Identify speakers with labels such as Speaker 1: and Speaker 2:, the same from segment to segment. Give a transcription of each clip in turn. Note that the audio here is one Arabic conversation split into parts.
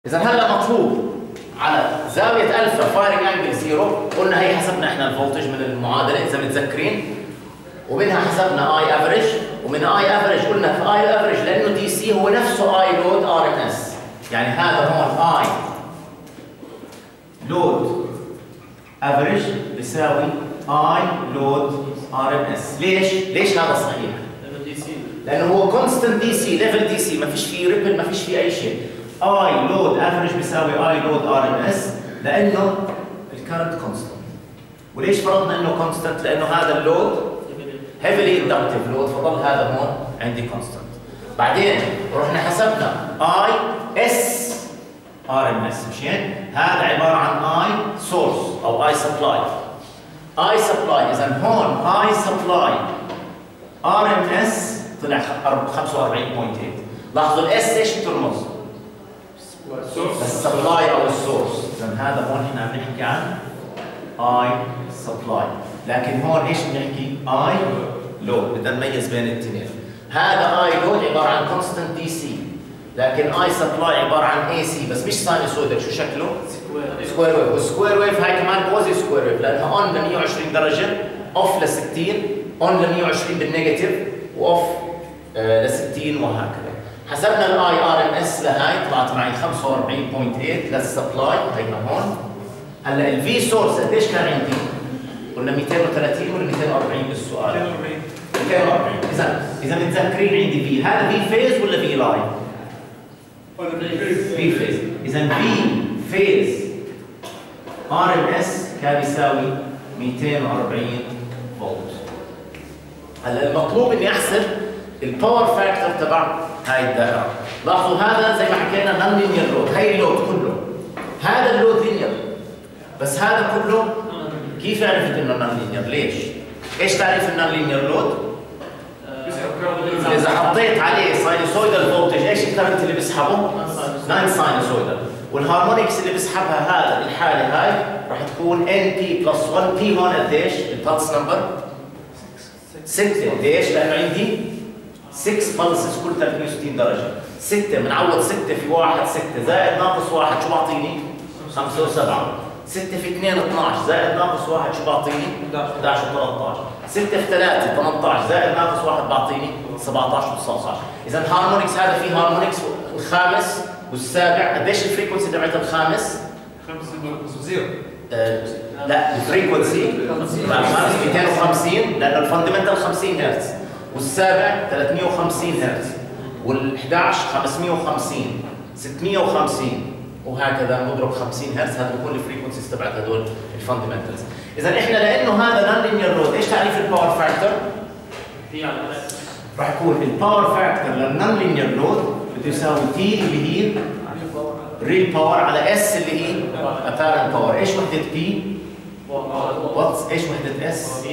Speaker 1: إذا هلا مطلوب على زاوية ألفا فايرنج أنجل 0، قلنا هي حسبنا احنا الفولتج من المعادلة إذا متذكرين، ومنها حسبنا اي افريج، ومن اي افريج قلنا في اي افريج لأنه دي سي هو نفسه اي لود ار ام اس، يعني هذا هون اي لود افريج بيساوي اي لود ار ام اس. ليش هذا صحيح؟ لأنه هو كونستنت دي سي، ليفل دي سي، ما فيش فيه ريبل، ما فيش فيه أي شيء. اي لود افريج بيساوي اي لود ار ام اس لانه الكرنت كونستنت. وليش فرضنا انه كونستنت؟ لانه هذا اللود هيفلي اندكتيف لود، فضل هذا هون عندي كونستنت. بعدين رحنا حسبنا اي اس ار ام اس، مشين؟ هذا عباره عن اي سورس او اي سبلاي. اي سبلاي، اذا هون اي سبلاي ار ام اس طلع 45.8. لاحظوا الاس ايش بترمز؟ السبلاي او السورس. اذا هذا هون احنا عم نحكي عن اي سبلاي، لكن هون ايش بنحكي؟ اي لود. بدنا نميز بين الاثنين. هذا اي لود عباره عن كونستنت دي سي، لكن اي سبلاي عباره عن اي سي بس مش ساينوسويدال. شو شكله؟ سكوير ويف. والسكوير ويف هاي كمان كوزي سكوير ويف، لانها اون ل 120 درجه، اوف ل 60، اون ل 120 بالنيجاتيف، واوف ل 60 وهكذا. حسبنا الاي ار ام اس لهاي طلعت معي 45.8 للسبلاي، هينا هون. هلا الفي سورس قديش كان عندي؟ قلنا 230 ولا 240 بالسؤال؟ 240. اذا متذكرين عندي في هذا في فيز ولا في لاين؟ في فيز. اذا في فيز ار ام اس كان يساوي 240 فولت. هلا المطلوب اني احسب الباور فاكتور تبع هاي الدائره. لاحظوا هذا زي ما حكينا نون لينير لود، هي اللود كله. هذا اللود لينير، بس هذا كله كيف عرفت انه نون لينير؟ ليش؟ ايش تعريف النون لينير لود؟ اذا حطيت عليه ساينوسويدال فولتج، ايش الكرنت اللي بيسحبه؟ نون ساينوسويدال. والهارمونكس اللي بيسحبها هذا الحاله هاي راح تكون ان بي بلس 1 بي. هون قديش؟ البلس نمبر 6. ليش؟ لانه عندي 6 بلسز كل 360 درجه. 6 بنعوض 6 في 1 6 زائد ناقص 1 شو بعطيني؟ 5 و7. 6 في 2 12 زائد ناقص 1 شو بعطيني؟ 11 و13. 6 في 3 18 زائد ناقص 1 بعطيني 17 و19. اذا الهارمونكس هذا فيه هارمونكس الخامس والسابع. قديش الفريكونسي تبعت الخامس؟
Speaker 2: 0.
Speaker 1: لا الفريكونسي 250 لانه الفاندمنتال 50 هرتز، والسابع 350 هرتز، وال11 550 650 وهكذا نضرب 50 هرتز. هذا بيكون الفريكونسيز تبعت هذول الفاندمنتالز. اذا احنا لانه هذا نون لينير لود، ايش تعريف الباور فاكتور؟ راح يكون الباور فاكتور للنون لينير لود بده يساوي تي اللي هي ريل باور على اس اللي هي ابارنت باور. ايش وحده بي؟ واتس. ايش وحده اس؟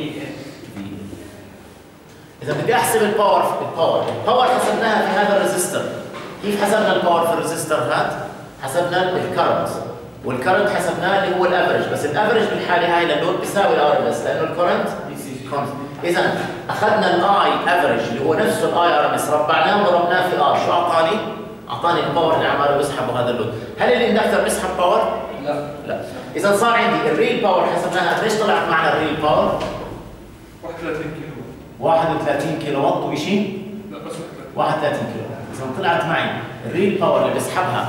Speaker 1: اذا بدي احسب الباور حسبناها في هذا الريزستور. كيف حسبنا الباور في الريزستور هذا؟ حسبنا الكرنت، والكرنت حسبناه اللي هو الافرج، بس الافرج بالحاله هاي للود بيساوي الار ام اس لانه الكرنت كونستنت. اذا اخذنا الاي افرج اللي هو نفسه الاي ار ام اس، ربعناه وضربناه في ار، شو اعطاني؟ اعطاني الباور اللي عماله بيسحبه هذا اللود. هل الاندكتر بيسحب باور؟ لا. اذا صار عندي الريل باور حسبناها، قديش طلعت معنا الريل باور؟
Speaker 2: 31 كيلو.
Speaker 1: 31 كيلو واط وشيء؟
Speaker 2: لا بس
Speaker 1: 31 كيلو. اذا طلعت معي الريل باور اللي بيسحبها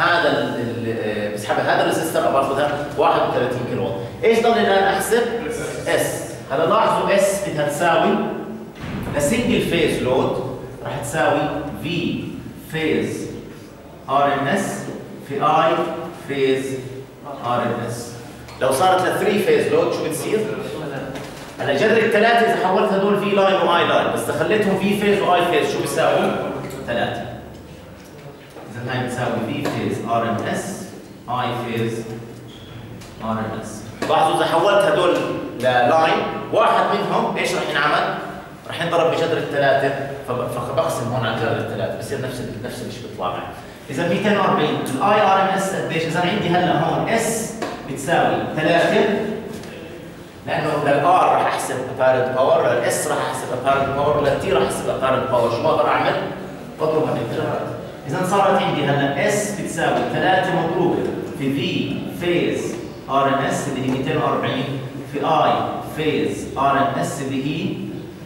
Speaker 1: هذا الريزستور باخذها 31 كيلو واط. ايش ضل الان احسب؟ اس. هلا لاحظوا اس بدها تساوي لسنجل فيز لود راح تساوي في فيز ار ام اس في اي فيز ار ام اس. لو صارت ل 3 فيز لود شو بتصير؟ هلا جذر الثلاثه اذا حولت هدول في لاين واي لاين، بس خليتهم في فيز واي فيز شو بيساوي؟ 3. اذا هاي بتساوي في فيز ار ام اس اي فيز ار ام اس. لاحظوا اذا حولت هدول للاين، واحد منهم ايش راح ينعمل؟ راح ينضرب بجذر الثلاثه، فبقسم هون على جذر الثلاثه بصير نفس الشيء بيطلع معي. اذا 240 الاي ار ام اس قديش؟ اذا عندي هلا هون اس بتساوي 3، لانه للار راح احسب ابارنت باور، للاس راح احسب ابارنت باور، للتي راح احسب ابارنت باور. شو بقدر اعمل؟ بضربها بالثلاث. اذا صارت عندي هلا اس بتساوي 3 مضروبه في في فيز ار ان اس اللي هي 240 في اي فيز ار ان اس اللي هي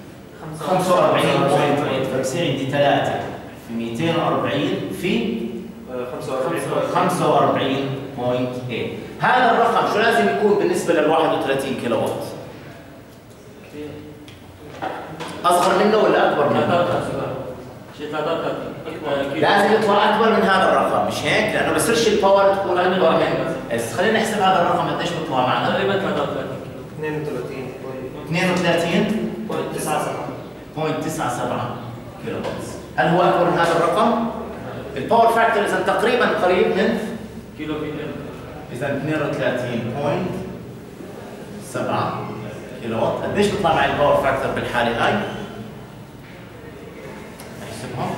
Speaker 1: 45.8 فبصير عندي 3 في 240 في 45.8. هذا الرقم شو لازم يكون بالنسبه لل 31 كيلو وات؟ اصغر منه ولا اكبر منه؟ لازم يطلع اكبر من هذا الرقم مش هيك؟ لانه بصيرش الباور تكون اكبر من بس خلينا نحسب هذا الرقم قديش بيطلع معنا؟
Speaker 3: تقريبا
Speaker 1: 32.97 كيلو وات. هل هو اكبر من هذا الرقم؟ الباور فاكتور اذا تقريبا قريب من
Speaker 3: كيلو في
Speaker 1: اذا 32.7 كيلو وات. قديش بيطلع معي الباور فاكتور بالحاله هاي؟ نحسبها.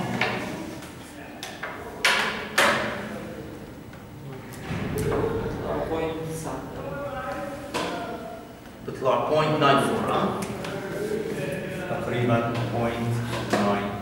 Speaker 1: بيطلع 0.94 تقريبا 0.94